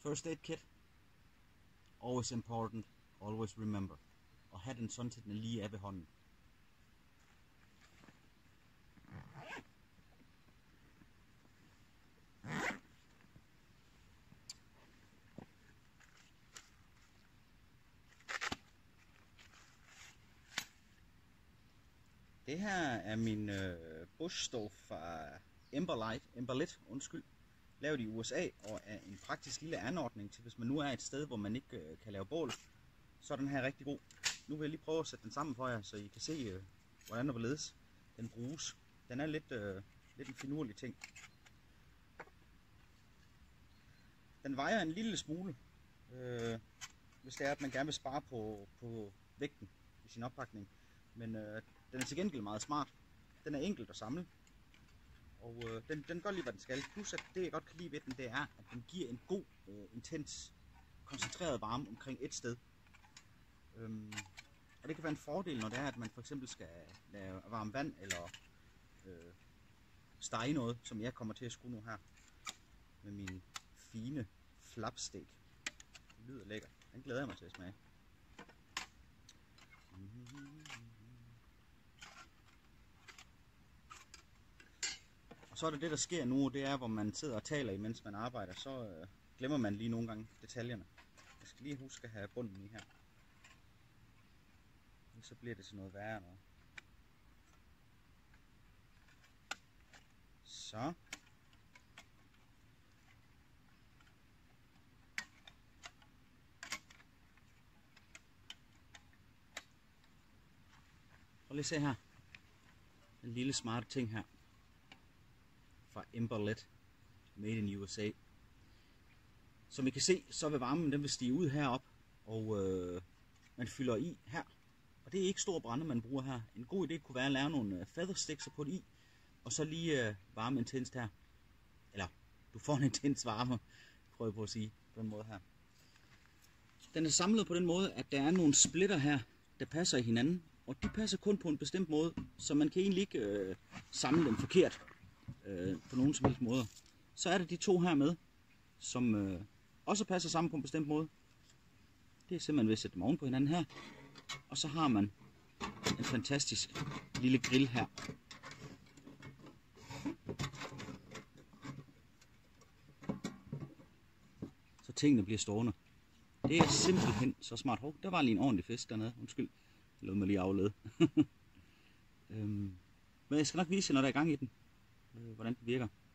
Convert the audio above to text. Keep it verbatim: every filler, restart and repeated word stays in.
First aid kit. Always important. Always remember. Og have den sådan, til den lige er ved hånden. Det her er min øh, bushstove fra Emberlight, Emberlit, undskyld, lavet i U S A, og er en praktisk lille anordning til, hvis man nu er et sted, hvor man ikke øh, kan lave bål, så er den her rigtig god. Nu vil jeg lige prøve at sætte den sammen for jer, så I kan se, øh, hvordan og hvorledes den bruges. Den er lidt, øh, lidt en finurlig ting. Den vejer en lille smule, øh, hvis det er, at man gerne vil spare på, på vægten i sin oppakning. Men øh, den er til gengæld meget smart. Den er enkelt at samle. Og øh, den, den gør lige, hvad den skal. Plus at det, jeg godt kan lide ved den, det er, at den giver en god, øh, intens, koncentreret varme omkring et sted. Øhm, og det kan være en fordel, når det er, at man for eksempel skal lave varme vand, eller øh, stege noget, som jeg kommer til at skrue nu her. Med min fine flapsteak. Det lyder lækkert. Den glæder jeg mig til at smage. Og så er det det, der sker nu, det er, hvor man sidder og taler, imens man arbejder, så øh, glemmer man lige nogle gange detaljerne. Jeg skal lige huske at have bunden i her. Så bliver det til noget værre noget. Så. Prøv lige at se her. En lille smarte ting her. Fra Emberlit. Made in U S A. Som I kan se, så vil varmen den vil stige ud herop. Og øh, man fylder i her. Og det er ikke stor brænde, man bruger her. En god idé kunne være at lave nogle feather sticks og putte i. Og så lige øh, varme intenst her. Eller, du får en intens varme, prøver jeg på at sige på den måde her. Den er samlet på den måde, at der er nogle splitter her, der passer i hinanden. Og de passer kun på en bestemt måde, så man kan egentlig ikke øh, samle dem forkert øh, på nogen som helst måder. Så er der de to her med, som øh, også passer sammen på en bestemt måde. Det er simpelthen ved at sætte dem oven på hinanden her. Og så har man en fantastisk lille grill her. Så tingene bliver stående. Det er simpelthen så smart. Hov, der var lige en ordentlig fisk dernede. Undskyld. Jeg lod mig lige aflede. øhm, men jeg skal nok vise jer, når der er gang i den, øh, hvordan det virker.